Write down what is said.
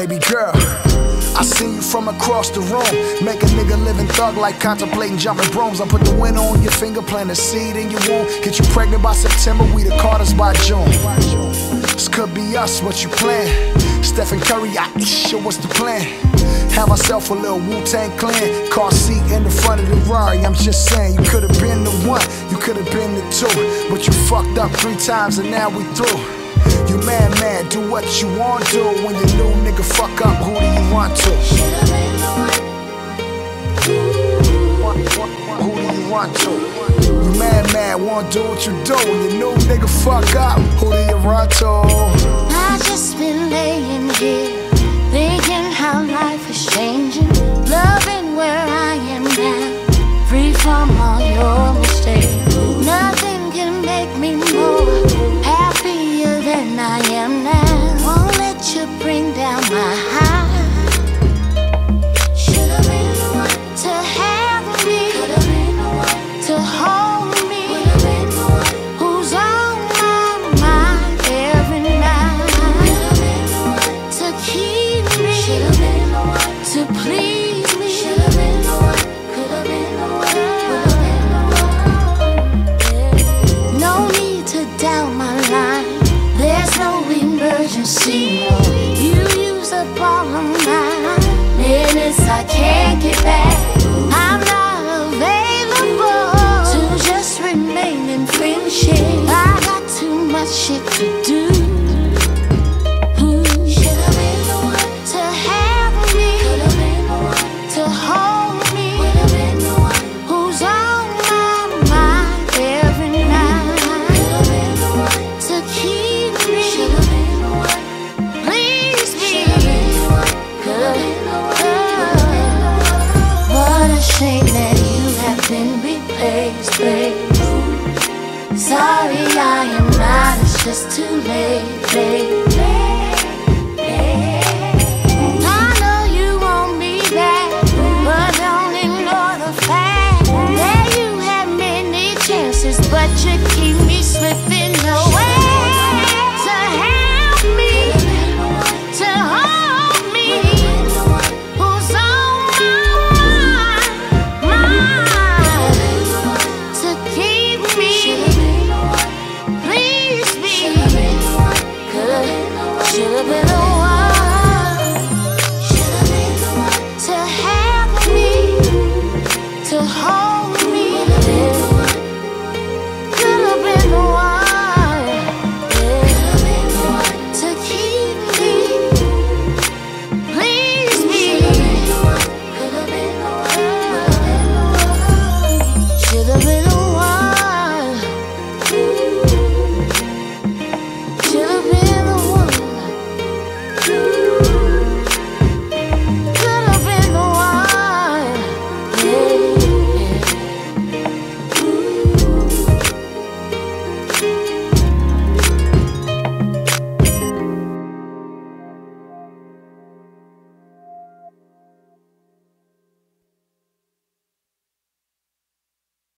baby girl. I seen you from across the room. Make a nigga living thug like contemplating jumping brooms. I put the winner on your finger, plant a seed in your womb. Get you pregnant by September, we the Carters by June. This could be us, what you plan? Stephen Curry, sure what's the plan? Have myself a little Wu-Tang Clan. Car seat in the front of the Rari. I'm just saying, you could've been the one, you could've been the two, but you fucked up 3 times and now we through. You mad, do what you want to. When your new nigga fuck up, who do you want to? Who do you want to? You mad, wanna do what you do. When your new nigga fuck up, who do you run to? I just been laying here, thinking how life is changing. Loving where I am now, free from all your mistakes. Nothing can make me more happier than I am now. Won't let you bring down my heart. Should've been the one to have me, could've been the one to hold me, would've been the one who's on my mind every night. Could've been the one to keep me, should've been the one to please me, should've been the one, could've been the one, would've been the one. No need to doubt my line. There's no emergency, no. You use up all of mine. Minutes I can't get back. I'm not available to just remain in friendship. I got too much shit to do. Should've been the one to have me, could've been the one to hold me, would've been the one who's on my mind every night. Could've been the one to keep me, should've been the one, please me, could've been the one. What a shame that you have been replaced, babe. Sorry I am not, it's just too late, babe. I know you want me back, but don't ignore the fact that you had many chances, but you keep me slipping away. To help me, to hold me, who's on my mind, to keep me, please me, should've been the one, should've been the one to have me, to hold